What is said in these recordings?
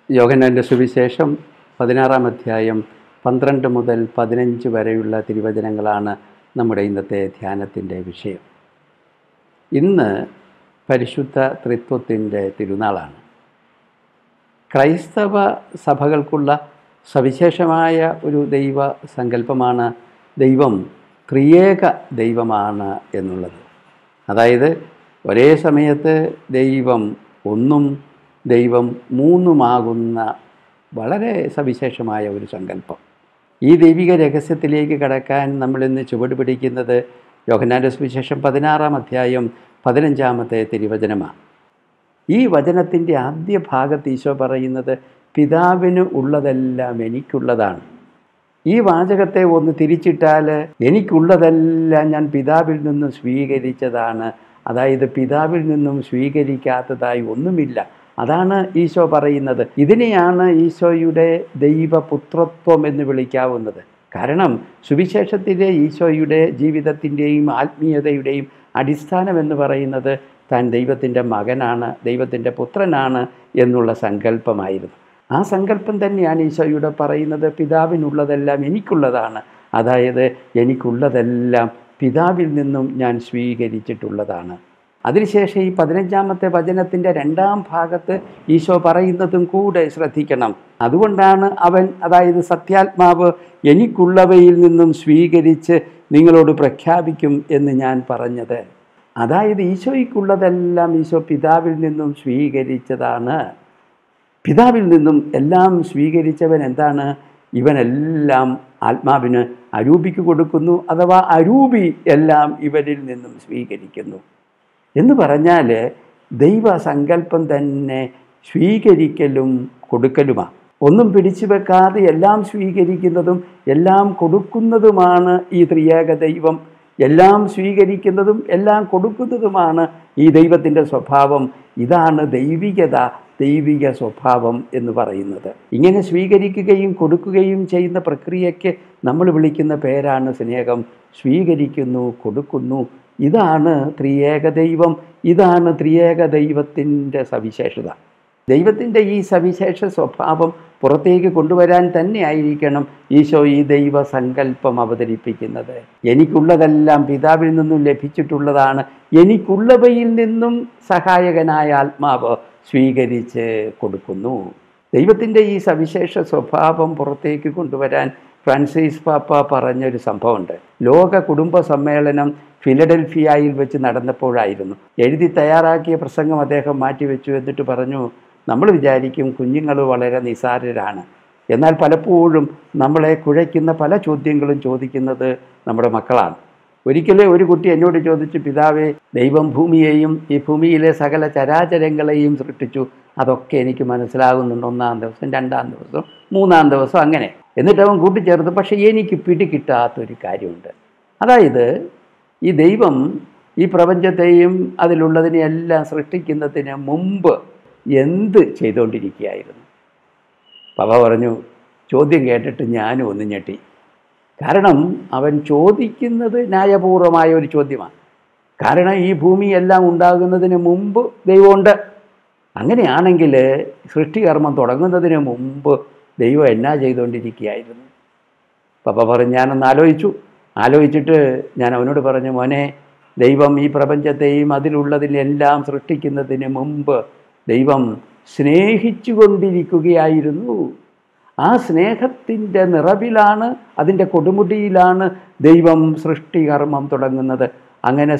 യോഹന്നാൻ്റെ സുവിശേഷം 16-ാം അധ്യായം 12 മുതൽ 15 വരെയുള്ള തിരുവചനങ്ങളാണ് നമ്മുടെ ഇന്നത്തെ ധ്യാനത്തിൻ്റെ വിഷയം. ഇന്ന് പരിശുദ്ധ ത്രിത്വത്തിൻ്റെ തിരുനാളാണ്. ക്രൈസ്തവ സഭകൾക്കുള്ള സവിശേഷമായ ഒരു ദൈവ സങ്കല്പമാണ് ദൈവം ത്രിയേക ദൈവമാണ് എന്നുള്ളത്. അതായത് ഒരേ സമയത്ത് ദൈവം ഒന്നും ദൈവം മൂന്നുമാകുന്ന വളരെ സവിശേഷമായ ഒരു സങ്കല്പം. ഈ ദൈവിക രഹസ്യത്തിലേക്ക് കടക്കാൻ നമ്മളിന്ന് ചുവട് പിടിക്കുന്നത് യോഹന്നാൻ്റെ സുവിശേഷം 16-ാം അധ്യായം 15-ാമത്തെ തിരുവചനമാണ്. ഈ വചനത്തിൻ്റെ ആദ്യ ഭാഗത്ത് ഈശോ പറയുന്നത് പിതാവിന് ഉള്ളതെല്ലാം എനിക്കുള്ളതാണ്. ഈ വാചകത്തെ ഒന്ന് തിരിച്ചിട്ടാൽ എനിക്കുള്ളതെല്ലാം ഞാൻ പിതാവിൽ നിന്നും സ്വീകരിച്ചതാണ്. അതായത് പിതാവിൽ നിന്നും സ്വീകരിക്കാത്തതായി ഒന്നുമില്ല. അതാണ് ഈശോ പറയുന്നത്. ഇതിനെയാണ് ഈശോയുടെ ദൈവപുത്രത്വം എന്ന് വിളിക്കാവുന്നത്. കാരണം സുവിശേഷത്തിലെ ഈശോയുടെ ജീവിതത്തിൻ്റെയും ആത്മീയതയുടെയും അടിസ്ഥാനം എന്ന് പറയുന്നത് താൻ ദൈവത്തിൻ്റെ മകനാണ്, ദൈവത്തിൻ്റെ പുത്രനാണ് എന്നുള്ള സങ്കല്പമായിരുന്നു. ആ സങ്കല്പം തന്നെയാണ് ഈശോയുടെ പറയുന്നത് പിതാവിനുള്ളതെല്ലാം എനിക്കുള്ളതാണ്. അതായത് എനിക്കുള്ളതെല്ലാം പിതാവിൽ നിന്നും ഞാൻ സ്വീകരിച്ചിട്ടുള്ളതാണ്. അതിനുശേഷം ഈ 15-ാമത്തെ വചനത്തിൻ്റെ 2-ാം ഭാഗത്ത് ഈശോ പറയുന്നതും കൂടെ ശ്രദ്ധിക്കണം. അതുകൊണ്ടാണ് അവൻ, അതായത് സത്യാത്മാവ് എനിക്കുള്ളവയിൽ നിന്നും സ്വീകരിച്ച് നിങ്ങളോട് പ്രഖ്യാപിക്കും എന്ന് ഞാൻ പറഞ്ഞത്. അതായത് ഈശോയ്ക്കുള്ളതെല്ലാം ഈശോ പിതാവിൽ നിന്നും സ്വീകരിച്ചതാണ്. പിതാവിൽ നിന്നും എല്ലാം സ്വീകരിച്ചവൻ എന്താണ്? ഇവനെല്ലാം ആത്മാവിന് അരൂപിക്ക് കൊടുക്കുന്നു, അഥവാ അരൂപി എല്ലാം ഇവരിൽ നിന്നും സ്വീകരിക്കുന്നു എന്ന് പറഞ്ഞാൽ ദൈവസങ്കല്പം തന്നെ സ്വീകരിക്കലും കൊടുക്കലുമാണ്. ഒന്നും പിടിച്ചു വെക്കാതെ എല്ലാം സ്വീകരിക്കുന്നതും എല്ലാം കൊടുക്കുന്നതുമാണ് ഈ ത്രിയേക ദൈവം. എല്ലാം സ്വീകരിക്കുന്നതും എല്ലാം കൊടുക്കുന്നതുമാണ് ഈ ദൈവത്തിൻ്റെ സ്വഭാവം. ഇതാണ് ദൈവികത, ദൈവിക സ്വഭാവം എന്ന് പറയുന്നത്. ഇങ്ങനെ സ്വീകരിക്കുകയും കൊടുക്കുകയും ചെയ്യുന്ന പ്രക്രിയയ്ക്ക് നമ്മൾ വിളിക്കുന്ന പേരാണ് സ്നേഹം. സ്വീകരിക്കുന്നു, കൊടുക്കുന്നു. ഇതാണ് ത്രിയേക ദൈവം. ഇതാണ് ത്രിയേക ദൈവത്തിൻ്റെ സവിശേഷത. ദൈവത്തിൻ്റെ ഈ സവിശേഷ സ്വഭാവം പുറത്തേക്ക് കൊണ്ടുവരാൻ തന്നെ ആയിരിക്കണം ഈശോ ഈ ദൈവസങ്കല്പം അവതരിപ്പിക്കുന്നത്. എനിക്കുള്ളതെല്ലാം പിതാവിൽ നിന്നും ലഭിച്ചിട്ടുള്ളതാണ്. എനിക്കുള്ളവയിൽ നിന്നും സഹായകനായ ആത്മാവ് സ്വീകരിച്ച് കൊടുക്കുന്നു. ദൈവത്തിൻ്റെ ഈ സവിശേഷ സ്വഭാവം പുറത്തേക്ക് കൊണ്ടുവരാൻ ഫ്രാൻസിസ് പാപ്പ പറഞ്ഞൊരു സംഭവമുണ്ട്. ലോക കുടുംബ സമ്മേളനം ഫിലഡൽഫിയയിൽ വെച്ച് നടന്നപ്പോഴായിരുന്നു. എഴുതി തയ്യാറാക്കിയ പ്രസംഗം അദ്ദേഹം മാറ്റിവെച്ചു. എന്നിട്ട് പറഞ്ഞു, നമ്മൾ വിചാരിക്കും കുഞ്ഞുങ്ങൾ വളരെ നിസ്സാരരാണ്, എന്നാൽ പലപ്പോഴും നമ്മളെ കുഴയ്ക്കുന്ന പല ചോദ്യങ്ങളും ചോദിക്കുന്നത് നമ്മുടെ മക്കളാണ്. ഒരിക്കലും ഒരു കുട്ടി എന്നോട് ചോദിച്ചു, പിതാവേ, ദൈവം ഭൂമിയെയും ഈ ഭൂമിയിലെ സകല ചരാചരങ്ങളെയും സൃഷ്ടിച്ചു, അതൊക്കെ എനിക്ക് മനസ്സിലാകുന്നുണ്ട് 1-ാം ദിവസം, 2-ാം ദിവസം, 3-ാം ദിവസം, അങ്ങനെ. എന്നിട്ട് അവൻ കൂട്ടിച്ചേർത്ത്, പക്ഷേ എനിക്ക് പിടികിട്ടാത്തൊരു കാര്യമുണ്ട്. അതായത് ഈ ദൈവം ഈ പ്രപഞ്ചത്തെയും അതിലുള്ളതിനെയെല്ലാം സൃഷ്ടിക്കുന്നതിന് മുമ്പ് എന്ത് ചെയ്തുകൊണ്ടിരിക്കുകയായിരുന്നു? പപ്പ പറഞ്ഞു. ചോദ്യം കേട്ടിട്ട് ഞാനും ഒന്ന് ഞെട്ടി. കാരണം അവൻ ചോദിക്കുന്നത് ന്യായപൂർവമായ ഒരു ചോദ്യമാണ്. കാരണം ഈ ഭൂമിയെല്ലാം ഉണ്ടാകുന്നതിന് മുമ്പ് ദൈവമുണ്ട്. അങ്ങനെയാണെങ്കിൽ സൃഷ്ടികർമ്മം തുടങ്ങുന്നതിന് മുമ്പ് ദൈവം എന്നാ ചെയ്തുകൊണ്ടിരിക്കുകയായിരുന്നു? പപ്പ പറഞ്ഞു. ഞാനൊന്ന് ആലോചിച്ചിട്ട് ഞാൻ അവനോട് പറഞ്ഞു, മോനെ, ദൈവം ഈ പ്രപഞ്ചത്തെയും അതിലുള്ളതിനെല്ലാം സൃഷ്ടിക്കുന്നതിന് മുമ്പ് ദൈവം സ്നേഹിച്ചു കൊണ്ടിരിക്കുകയായിരുന്നു. ആ സ്നേഹത്തിൻ്റെ നിറവിലാണ്, അതിൻ്റെ കൊടുമുടിയിലാണ് ദൈവം സൃഷ്ടികർമ്മം തുടങ്ങുന്നത്. അങ്ങനെ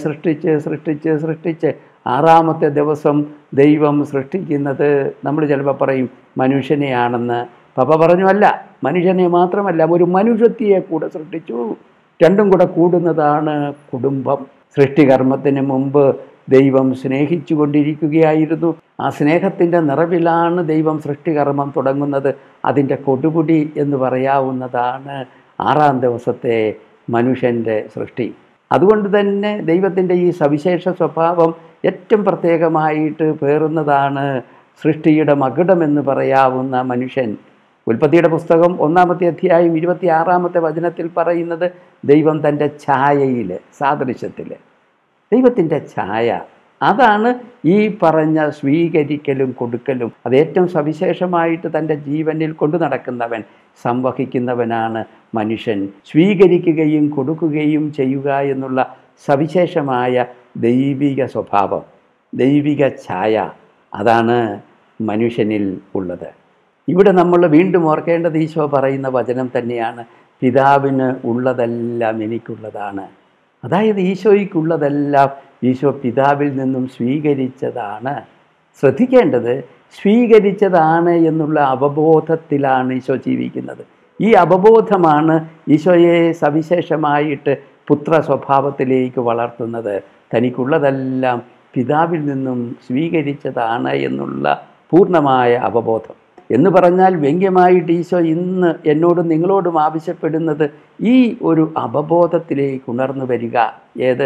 സൃഷ്ടിച്ച് 6-ാമത്തെ ദിവസം ദൈവം സൃഷ്ടിക്കുന്നത് നമ്മൾ ചിലപ്പോൾ പറയും മനുഷ്യനെയാണെന്ന്. പപ്പ പറഞ്ഞു, അല്ല, മനുഷ്യനെ മാത്രമല്ല, ഒരു മനുഷ്യത്തെയെ കൂടെ സൃഷ്ടിച്ചു. രണ്ടും കൂടെ കൂടുന്നതാണ് കുടുംബം. സൃഷ്ടികർമ്മത്തിന് മുമ്പ് ദൈവം സ്നേഹിച്ചു കൊണ്ടിരിക്കുകയായിരുന്നു. ആ സ്നേഹത്തിൻ്റെ നിറവിലാണ് ദൈവം സൃഷ്ടികർമ്മം തുടങ്ങുന്നത്. അതിൻ്റെ കൊടുമുടി എന്ന് പറയാവുന്നതാണ് 6-ാം ദിവസത്തെ മനുഷ്യൻ്റെ സൃഷ്ടി. അതുകൊണ്ട് തന്നെ ദൈവത്തിൻ്റെ ഈ സവിശേഷ സ്വഭാവം ഏറ്റവും പ്രത്യേകമായിട്ട് പേറുന്നതാണ് സൃഷ്ടിയുടെ മകുടമെന്ന് പറയാവുന്ന മനുഷ്യൻ. ഉൽപ്പത്തിയുടെ പുസ്തകം 1-ാമത്തെ അധ്യായം 26-ാമത്തെ വചനത്തിൽ പറയുന്നത് ദൈവം തൻ്റെ ഛായയിൽ, സാദൃശ്യത്തിൽ, ദൈവത്തിൻ്റെ ഛായ അതാണ് ഈ പറഞ്ഞ സ്വീകരിക്കലും കൊടുക്കലും. അത് ഏറ്റവും സവിശേഷമായിട്ട് തൻ്റെ ജീവനിൽ കൊണ്ടു നടക്കുന്നവൻ, സംവഹിക്കുന്നവനാണ് മനുഷ്യൻ. സ്വീകരിക്കുകയും കൊടുക്കുകയും ചെയ്യുക എന്നുള്ള സവിശേഷമായ ദൈവിക സ്വഭാവം, ദൈവിക ഛായ, അതാണ് മനുഷ്യനിൽ ഉള്ളത്. ഇവിടെ നമ്മൾ വീണ്ടും ഓർക്കേണ്ടത് ഈശോ പറയുന്ന വചനം തന്നെയാണ്, പിതാവിന് ഉള്ളതെല്ലാം എനിക്കുള്ളതാണ്. അതായത് ഈശോയ്ക്കുള്ളതെല്ലാം ഈശോ പിതാവിൽ നിന്നും സ്വീകരിച്ചതാണ്. ശ്രദ്ധിക്കേണ്ടത്, സ്വീകരിച്ചതാണ് എന്നുള്ള അവബോധത്തിലാണ് ഈശോ ജീവിക്കുന്നത്. ഈ അവബോധമാണ് ഈശോയെ സവിശേഷമായിട്ട് പുത്ര സ്വഭാവത്തിലേക്ക് വളർത്തുന്നത്. തനിക്കുള്ളതെല്ലാം പിതാവിൽ നിന്നും സ്വീകരിച്ചതാണ് എന്നുള്ള പൂർണ്ണമായ അവബോധം. എന്ന് പറഞ്ഞാൽ വ്യംഗ്യമായിട്ട് ഈശോ ഇന്ന് എന്നോടും നിങ്ങളോടും ആവശ്യപ്പെടുന്നത് ഈ ഒരു അവബോധത്തിലേക്ക് ഉണർന്നു വരിക. ഏത്?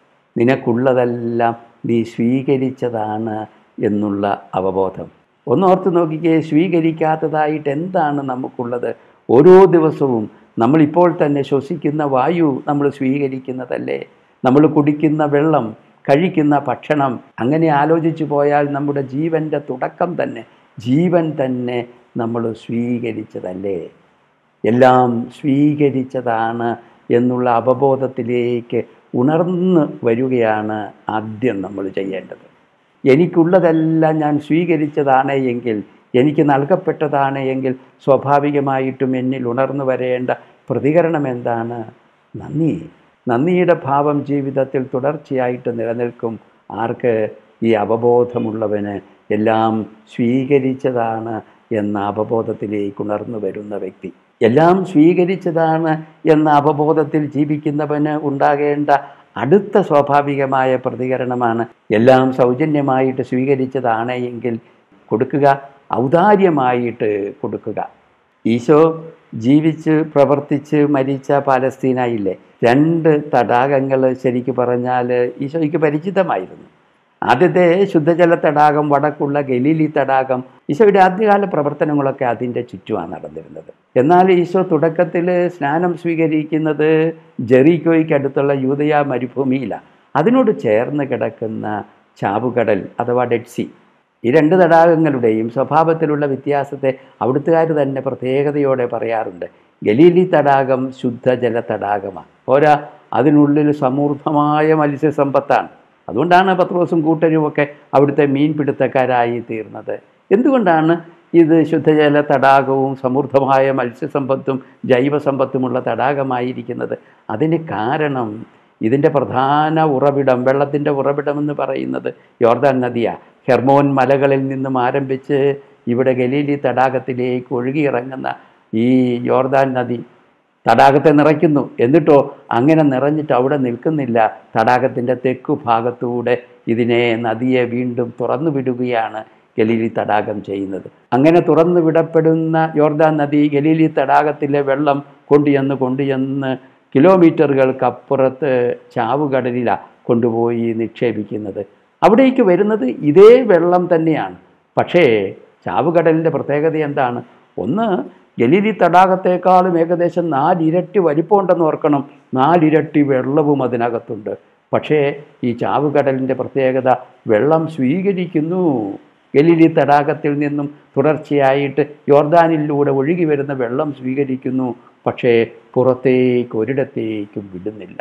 നിനക്കുള്ളതെല്ലാം നീ സ്വീകരിച്ചതാണ് എന്നുള്ള അവബോധം. ഒന്നോർത്ത് നോക്കിക്കേ, സ്വീകരിക്കാത്തതായിട്ട് എന്താണ് നമുക്കുള്ളത്? ഓരോ ദിവസവും നമ്മളിപ്പോൾ തന്നെ ശ്വസിക്കുന്ന വായു നമ്മൾ സ്വീകരിക്കുന്നതല്ലേ? നമ്മൾ കുടിക്കുന്ന വെള്ളം, കഴിക്കുന്ന ഭക്ഷണം, അങ്ങനെ ആലോചിച്ചു പോയാൽ നമ്മുടെ ജീവൻ്റെ തുടക്കം തന്നെ, ജീവൻ തന്നെ നമ്മൾ സ്വീകരിച്ചതല്ലേ? എല്ലാം സ്വീകരിച്ചതാണ് എന്നുള്ള അവബോധത്തിലേക്ക് ഉണർന്ന് വരികയാണ് ആദ്യം നമ്മൾ ചെയ്യേണ്ടത്. എനിക്കുള്ളതെല്ലാം ഞാൻ സ്വീകരിച്ചതാണ് എങ്കിൽ, എനിക്ക് നൽകപ്പെട്ടതാണ് എങ്കിൽ, സ്വാഭാവികമായിട്ടും എന്നിൽ ഉണർന്നു വരേണ്ട പ്രതികരണം എന്താണ്? നന്ദി. നന്ദിയുടെ ഭാവം ജീവിതത്തിൽ തുടർച്ചയായിട്ട് നിലനിൽക്കും. ആർക്ക്? ഈ അവബോധമുള്ളവന്. എല്ലാം സ്വീകരിച്ചതാണ് എന്ന അവബോധത്തിലേക്ക് ഉണർന്നു വരുന്ന വ്യക്തി. എല്ലാം സ്വീകരിച്ചതാണ് എന്ന അവബോധത്തിൽ ജീവിക്കുന്നവന് ഉണ്ടാകേണ്ട അടുത്ത സ്വാഭാവികമായ പ്രതികരണമാണ്, എല്ലാം സൗജന്യമായിട്ട് സ്വീകരിച്ചതാണ് എങ്കിൽ കൊടുക്കുക, ഔദാര്യമായിട്ട് കൊടുക്കുക. ഈശോ ജീവിച്ച് പ്രവർത്തിച്ച് മരിച്ച പാലസ്തീനയിലെ 2 തടാകങ്ങൾ ശരിക്കു പറഞ്ഞാൽ ഈശോയ്ക്ക് പരിചിതമായിരുന്നു. ആദ്യത്തെ ശുദ്ധജല തടാകം വടക്കുള്ള ഗലീലി തടാകം. ഈശോയുടെ ആദ്യകാല പ്രവർത്തനങ്ങളൊക്കെ അതിൻ്റെ ചുറ്റുമാണ് നടന്നിരുന്നത്. എന്നാൽ ഈശോ തുടക്കത്തിൽ സ്നാനം സ്വീകരിക്കുന്നത് ജെറിക്കോയ്ക്കടുത്തുള്ള യൂദയ മരുഭൂമിയിലാണ്. അതിനോട് ചേർന്ന് കിടക്കുന്ന ചാവുകടൽ അഥവാ ഡെഡ് സീ. ഈ 2 തടാകങ്ങളുടെയും സ്വഭാവത്തിലുള്ള വ്യത്യാസത്തെ അവിടുത്തുകാർ തന്നെ പ്രത്യേകതയോടെ പറയാറുണ്ട്. ഗലീലി തടാകം ശുദ്ധജല തടാകമാണ്. പോരാ, അതിനുള്ളിൽ സമൃദ്ധമായ മത്സ്യസമ്പത്താണ്. അതുകൊണ്ടാണ് പത്രോസും കൂട്ടരുമൊക്കെ അവിടുത്തെ മീൻപിടുത്തക്കാരായി തീർന്നത്. എന്തുകൊണ്ടാണ് ഇത് ശുദ്ധജല തടാകവും സമൃദ്ധമായ മത്സ്യസമ്പത്തും ജൈവസമ്പത്തുമുള്ള തടാകമായിരിക്കുന്നത്? അതിന് കാരണം ഇതിൻ്റെ പ്രധാന ഉറവിടം, വെള്ളത്തിൻ്റെ ഉറവിടമെന്ന് പറയുന്നത് യോർദാൻ നദിയാണ്. ഹെർമോൻ മലകളിൽ നിന്നും ആരംഭിച്ച് ഇവിടെ ഗലീലി തടാകത്തിലേക്ക് ഒഴുകിയിറങ്ങുന്ന ഈ യോർദാൻ നദി തടാകത്തെ നിറയ്ക്കുന്നു. എന്നിട്ടോ അങ്ങനെ നിറഞ്ഞിട്ട് അവിടെ നിൽക്കുന്നില്ല. തടാകത്തിൻ്റെ തെക്കു ഭാഗത്തൂടെ ഇതിനെ, നദിയെ വീണ്ടും തുറന്നു വിടുകയാണ് ഗലീലി തടാകം ചെയ്യുന്നത്. അങ്ങനെ തുറന്നു വിടപ്പെടുന്ന യോർദാൻ നദി ഗലീലി തടാകത്തിലെ വെള്ളം കൊണ്ടുചെന്ന് കിലോമീറ്ററുകൾക്കപ്പുറത്ത് ചാവുകടലിലാണ് കൊണ്ടുപോയി നിക്ഷേപിക്കുന്നത്. അവിടേക്ക് വരുന്നത് ഇതേ വെള്ളം തന്നെയാണ്. പക്ഷേ ചാവുകടലിൻ്റെ പ്രത്യേകത എന്താണ്? ഒന്ന്, ഗലീലി തടാകത്തേക്കാളും ഏകദേശം 4 ഇരട്ടി വലിപ്പമുണ്ടെന്ന് ഓർക്കണം. 4 ഇരട്ടി വെള്ളവും അതിനകത്തുണ്ട്. പക്ഷേ ഈ ചാവുകടലിൻ്റെ പ്രത്യേകത, വെള്ളം സ്വീകരിക്കുന്നു. ഗലീലി തടാകത്തിൽ നിന്നും തുടർച്ചയായിട്ട് യോർദാനിലൂടെ ഒഴുകി വരുന്ന വെള്ളം സ്വീകരിക്കുന്നു. പക്ഷേ പുറത്തേക്ക് ഒരിടത്തേക്കും വിടുന്നില്ല.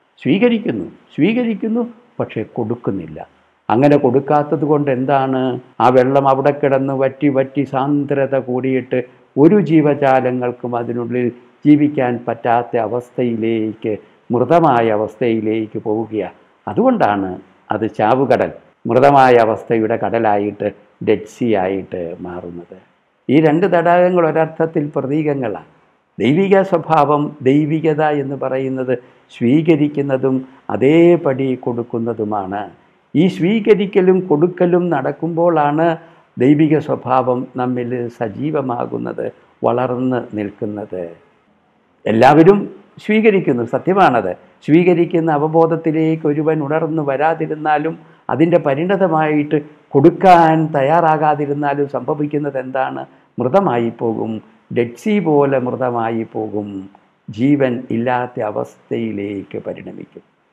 സ്വീകരിക്കുന്നു പക്ഷേ കൊടുക്കുന്നില്ല. അങ്ങനെ കൊടുക്കാത്തത് കൊണ്ട് എന്താണ്? ആ വെള്ളം അവിടെ കിടന്ന് വറ്റി സാന്ദ്രത കൂടിയിട്ട് ഒരു ജീവജാലങ്ങൾക്കും അതിനുള്ളിൽ ജീവിക്കാൻ പറ്റാത്ത അവസ്ഥയിലേക്ക്, മൃതമായ അവസ്ഥയിലേക്ക് പോവുകയാണ്. അതുകൊണ്ടാണ് അത് ചാവുകടൽ, മൃതമായ അവസ്ഥയുടെ കടലായിട്ട്, ഡെഡ് സീ ആയിട്ട് മാറുന്നത്. ഈ 2 തടാകങ്ങൾ ഒരർത്ഥത്തിൽ പ്രതീകങ്ങളാണ്. ദൈവിക സ്വഭാവം, ദൈവികത എന്ന് പറയുന്നത് സ്വീകരിക്കുന്നതും അതേപടി കൊടുക്കുന്നതുമാണ്. ഈ സ്വീകരിക്കലും കൊടുക്കലും നടക്കുമ്പോഴാണ് ദൈവിക സ്വഭാവം നമ്മിൽ സജീവമാകുന്നത്, വളർന്ന് നിൽക്കുന്നത്. എല്ലാവരും സ്വീകരിക്കുന്നു, സത്യമാണത്. സ്വീകരിക്കുന്ന അവബോധത്തിലേക്ക് ഒരുവൻ ഉണർന്നു വരാതിരുന്നാലും, അതിൻ്റെ പരിണതമായിട്ട് കൊടുക്കാൻ തയ്യാറാകാതിരുന്നാലും സംഭവിക്കുന്നത് എന്താണ്? മൃതമായി പോകും. ഡെഡ് സീ പോലെ മൃതമായി പോകും. ജീവൻ ഇല്ലാത്ത അവസ്ഥയിലേക്ക് പരിണമിക്കും.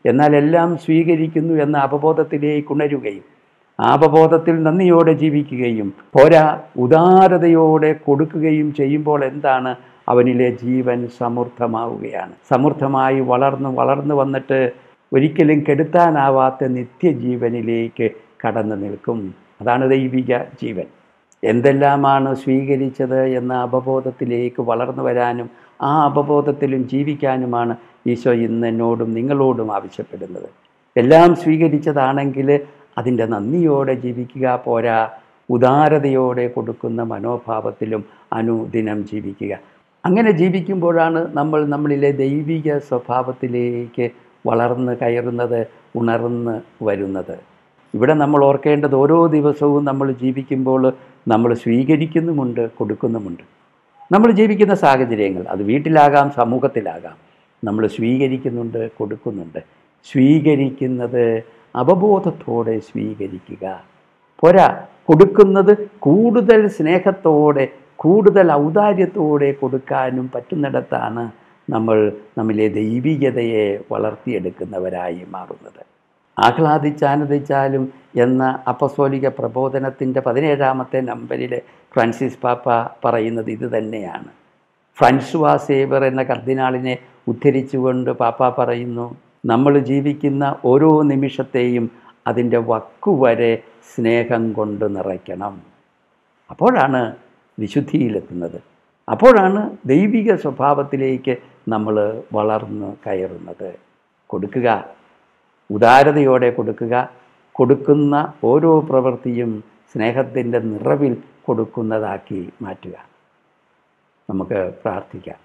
എന്നാൽ എല്ലാം സ്വീകരിക്കുന്നു എന്ന അപബോധത്തിലേക്ക് ഉണരുകയും ആ അപബോധത്തിൽ നന്ദിയോടെ ജീവിക്കുകയും പോരാ ഉദാരതയോടെ കൊടുക്കുകയും ചെയ്യുമ്പോൾ എന്താണ്? അവനിലെ ജീവൻ സമൃദ്ധമാവുകയാണ്. സമൃദ്ധമായി വളർന്നു വന്നിട്ട് ഒരിക്കലും കെടുത്താനാവാത്ത നിത്യജീവനിലേക്ക് കടന്നു നിൽക്കും. അതാണ് ദൈവിക ജീവൻ. എന്തെല്ലാമാണ് സ്വീകരിച്ചത് എന്ന അപബോധത്തിലേക്ക് വളർന്നു വരാനും ആ അപബോധത്തിലും ജീവിക്കാനുമാണ് ഈശോ ഇന്ന് എന്നോടും നിങ്ങളോടും ആവശ്യപ്പെടുന്നത്. എല്ലാം സ്വീകരിച്ചതാണെങ്കിൽ അതിൻ്റെ നന്ദിയോടെ ജീവിക്കുക, പോരാ ഉദാരതയോടെ കൊടുക്കുന്ന മനോഭാവത്തിലും അനുദിനം ജീവിക്കുക. അങ്ങനെ ജീവിക്കുമ്പോഴാണ് നമ്മളിലെ ദൈവിക സ്വഭാവത്തിലേക്ക് വളർന്ന് കയറുന്നത്, ഉണർന്ന് വരുന്നത്. ഇവിടെ നമ്മൾ ഓർക്കേണ്ടത് ഓരോ ദിവസവും നമ്മൾ ജീവിക്കുമ്പോൾ നമ്മൾ സ്വീകരിക്കുന്നുമുണ്ട്, കൊടുക്കുന്നുമുണ്ട്. നമ്മൾ ജീവിക്കുന്ന സാഹചര്യങ്ങൾ, അത് വീട്ടിലാകാം, സമൂഹത്തിലാകാം, നമ്മൾ സ്വീകരിക്കുന്നുണ്ട്, കൊടുക്കുന്നുണ്ട്. സ്വീകരിക്കുന്നത് അവബോധത്തോടെ സ്വീകരിക്കുക, പോരാ കൊടുക്കുന്നത് കൂടുതൽ സ്നേഹത്തോടെ, കൂടുതൽ ഔദാര്യത്തോടെ കൊടുക്കാനും പറ്റുന്നിടത്താണ് നമ്മിലെ ദൈവികതയെ വളർത്തിയെടുക്കുന്നവരായി മാറുന്നത്. ആഹ്ലാദിച്ചാനന്ദിച്ചാലും എന്ന അപ്പസ്തോലിക പ്രബോധനത്തിൻ്റെ 17-ാമത്തെ നമ്പരിൽ ഫ്രാൻസിസ് പാപ്പ പറയുന്നത് ഇത് തന്നെയാണ്. ഫ്രാൻസുവാ സേവർ എന്ന കർദിനാളിനെ ഉദ്ധരിച്ചുകൊണ്ട് പാപ്പ പറയുന്നു, നമ്മൾ ജീവിക്കുന്ന ഓരോ നിമിഷത്തെയും അതിൻ്റെ വക്കുവരെ സ്നേഹം കൊണ്ട് നിറയ്ക്കണം. അപ്പോഴാണ് വിശുദ്ധിയിലെത്തുന്നത്, അപ്പോഴാണ് ദൈവിക സ്വഭാവത്തിലേക്ക് നമ്മൾ വളർന്നു കയറുന്നത്. കൊടുക്കുക, ഉദാരതയോടെ കൊടുക്കുക, കൊടുക്കുന്ന ഓരോ പ്രവൃത്തിയും സ്നേഹത്തിൻ്റെ നിറവിൽ കൊടുക്കുന്നതാക്കി മാറ്റുക. നമുക്ക് പ്രാർത്ഥിക്കാം.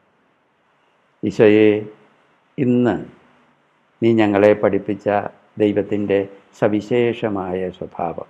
ഈശോയെ, ഇന്ന് നീ ഞങ്ങളെ പഠിപ്പിച്ച ദൈവത്തിൻ്റെ സവിശേഷമായ സ്വഭാവം,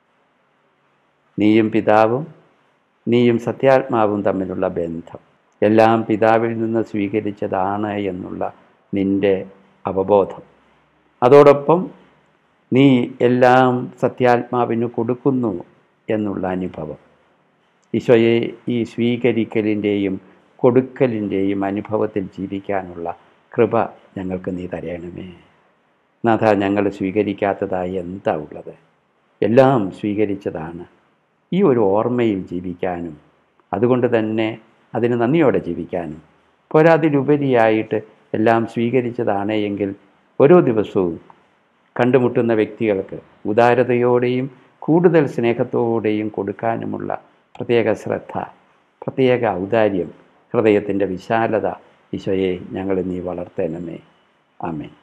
നീയും പിതാവും നീയും സത്യാത്മാവും തമ്മിലുള്ള ബന്ധം, എല്ലാം പിതാവിൽ നിന്ന് സ്വീകരിച്ചതാണ് എന്നുള്ള നിൻ്റെ അവബോധം, അതോടൊപ്പം നീ എല്ലാം സത്യാത്മാവിന് കൊടുക്കുന്നു എന്നുള്ള അനുഭവം. ഈശോയെ, ഈ സ്വീകരിക്കലിൻ്റെയും കൊടുക്കലിൻ്റെയും അനുഭവത്തിൽ ജീവിക്കാനുള്ള കൃപ ഞങ്ങൾക്ക് നീ തരണമേ. നാഥ, ഞങ്ങൾ സ്വീകരിക്കാത്തതായി എന്താ ഉള്ളത്? എല്ലാം സ്വീകരിച്ചതാണ്. ഈ ഒരു ഓർമ്മയിൽ ജീവിക്കാനും അതുകൊണ്ട് തന്നെ അതിന് നന്ദിയോടെ ജീവിക്കാനും, പോരാ അതിലുപരിയായിട്ട് എല്ലാം സ്വീകരിച്ചതാണ് എങ്കിൽ ഓരോ ദിവസവും കണ്ടുമുട്ടുന്ന വ്യക്തികൾക്ക് ഉദാരതയോടെയും കൂടുതൽ സ്നേഹത്തോടെയും കൊടുക്കാനുമുള്ള പ്രത്യേക ശ്രദ്ധ, പ്രത്യേക ഔദാര്യം, ഹൃദയത്തിൻ്റെ വിശാലത ഈശോയെ ഞങ്ങൾ നീ വളർത്തണമേ. ആമേൻ.